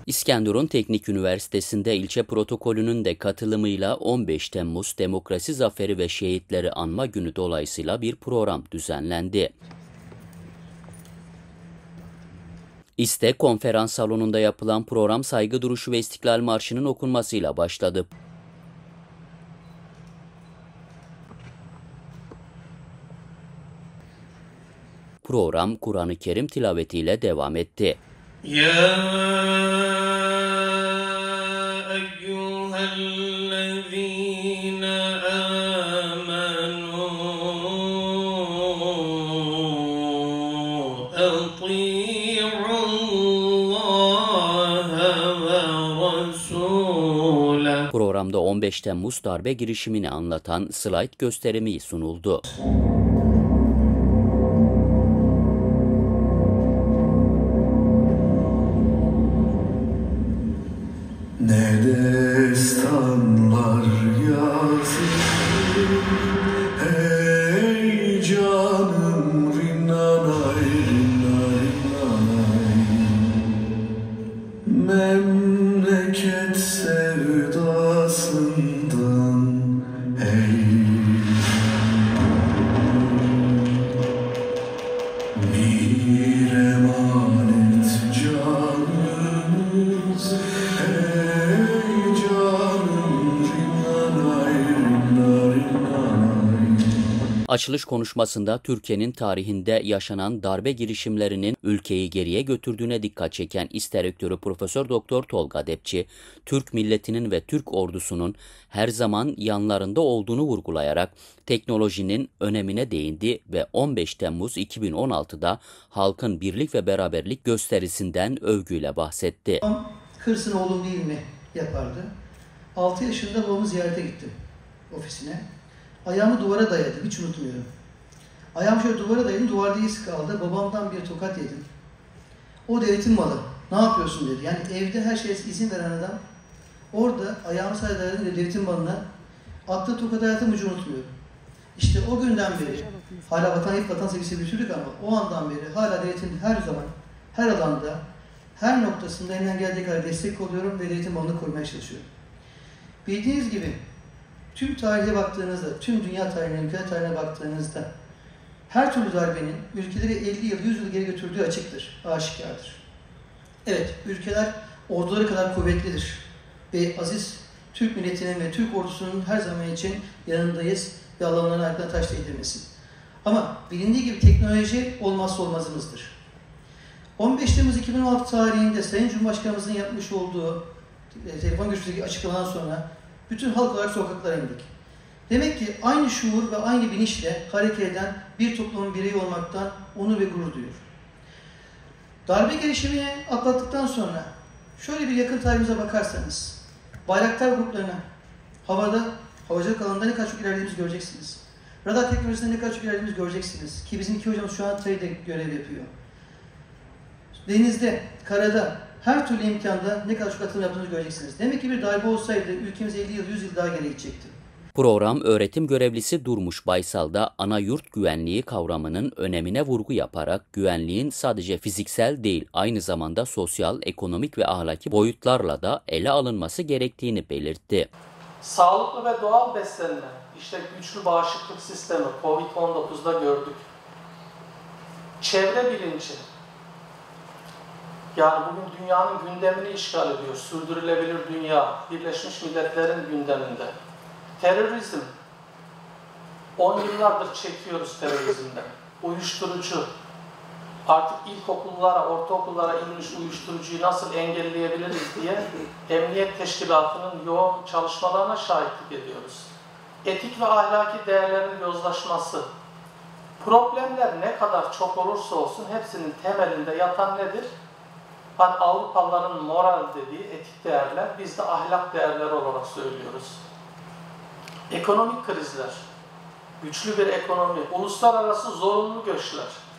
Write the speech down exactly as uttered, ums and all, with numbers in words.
İskenderun Teknik Üniversitesi'nde ilçe protokolünün de katılımıyla on beş Temmuz Demokrasi Zaferi ve Şehitleri Anma Günü dolayısıyla bir program düzenlendi. İSTE konferans salonunda yapılan program saygı duruşu ve İstiklal Marşı'nın okunmasıyla başladı. Program Kur'an-ı Kerim tilavetiyle devam etti. Ya eyyühellezîne âmenû eti'ullâhe ve rasûle. Programda on beş Temmuz darbe girişimini anlatan slide gösterimi sunuldu. Ne destanlar yazılır, ey canım rinnanay rinnanay rinnanay. Memleket sevdasından ey bir emanet canımız. Açılış konuşmasında Türkiye'nin tarihinde yaşanan darbe girişimlerinin ülkeyi geriye götürdüğüne dikkat çeken İSTE Rektörü Profesör Doktor Tolga Depçi, Türk milletinin ve Türk ordusunun her zaman yanlarında olduğunu vurgulayarak teknolojinin önemine değindi ve on beş Temmuz iki bin on altıda halkın birlik ve beraberlik gösterisinden övgüyle bahsetti. Hırsın oğlum değil mi yapardı. altı yaşında babamı ziyarete gittim ofisine. Ayağımı duvara dayadı, hiç unutmuyorum. Ayağım şöyle duvara dayadım, duvarda iz kaldı. Babamdan bir tokat yedim. O devletin malı, ne yapıyorsun dedi. Yani evde her şeye izin veren adam, orada ayağımı sadece dayadım ve devletin malına attığı tokat hayatımı hiç unutmuyorum. İşte o günden beri, hala vatan hep vatan sevgisi büyütürdük ama o andan beri hala devletin her zaman, her alanda, her noktasında elinden geldiği kadar destek oluyorum ve devletin malını korumaya çalışıyorum. Bildiğiniz gibi, tüm tarihe baktığınızda, tüm dünya tarihine, ülke tarihine baktığınızda her türlü darbenin ülkeleri elli yıl, yüz yıl geri götürdüğü açıktır, aşikardır. Evet, ülkeler orduları kadar kuvvetlidir ve aziz Türk milletinin ve Türk ordusunun her zaman için yanındayız ve Allah'ın ayaklarına taş değdirmesin. Ama bilindiği gibi teknoloji olmazsa olmazımızdır. on beş Temmuz iki bin on altı tarihinde Sayın Cumhurbaşkanımızın yapmış olduğu e, telefon görüşmesi açıklamadan sonra bütün halk olarak sokaklara indik. Demek ki aynı şuur ve aynı bilinçle hareket eden bir toplumun bireyi olmaktan onur ve gurur duyuyor. Darbe girişimini atlattıktan sonra şöyle bir yakın tarihimize bakarsanız, Bayraktar gruplarına havada, havacılık alanında ne kadar çok ilerlediğimizi göreceksiniz. Radar teknolojisinde ne kadar çok ilerlediğimizi göreceksiniz. Ki bizim iki hocamız şu an T R T'de görev yapıyor. Denizde, karada, her türlü imkanda ne kadar çok atılım yaptığınızı göreceksiniz. Demek ki bir darbe olsaydı ülkemiz elli yıl, yüz yıl daha geri gidecekti. Program öğretim görevlisi Durmuş Baysal da ana yurt güvenliği kavramının önemine vurgu yaparak güvenliğin sadece fiziksel değil aynı zamanda sosyal, ekonomik ve ahlaki boyutlarla da ele alınması gerektiğini belirtti. Sağlıklı ve doğal beslenme, işte güçlü bağışıklık sistemi, Covid on dokuzda gördük. Çevre bilinci, yani bugün dünyanın gündemini işgal ediyor, sürdürülebilir dünya, Birleşmiş Milletler'in gündeminde. Terörizm, on yıllardır çekiyoruz terörizmden. Uyuşturucu, artık ilkokullara, ortaokullara inmiş uyuşturucuyu nasıl engelleyebiliriz diye Emniyet Teşkilatı'nın yoğun çalışmalarına şahitlik ediyoruz. Etik ve ahlaki değerlerin yozlaşması. Problemler ne kadar çok olursa olsun hepsinin temelinde yatan nedir? Hani Avrupalıların moral dediği etik değerler, biz de ahlak değerleri olarak söylüyoruz. Ekonomik krizler, güçlü bir ekonomi, uluslararası zorunlu göçler.